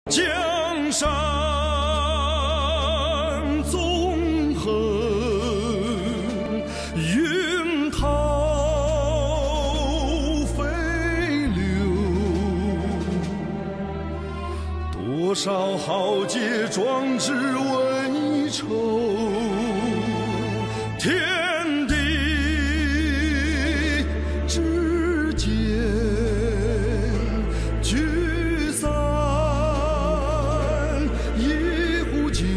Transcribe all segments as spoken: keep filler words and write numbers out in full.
江山纵横，云涛飞流，多少豪杰壮志为仇，天地之间聚散一壶酒，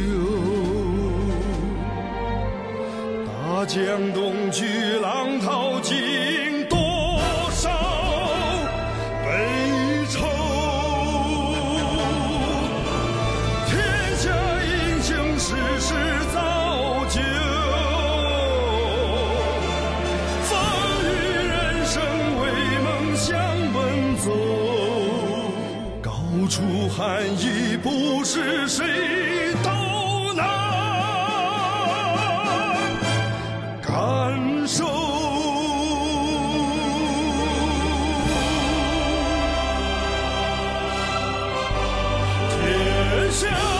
大江东去浪淘尽多少悲愁，天下英雄世事造就，风雨人生为梦想奔走，高处寒意不是谁都能感受。天下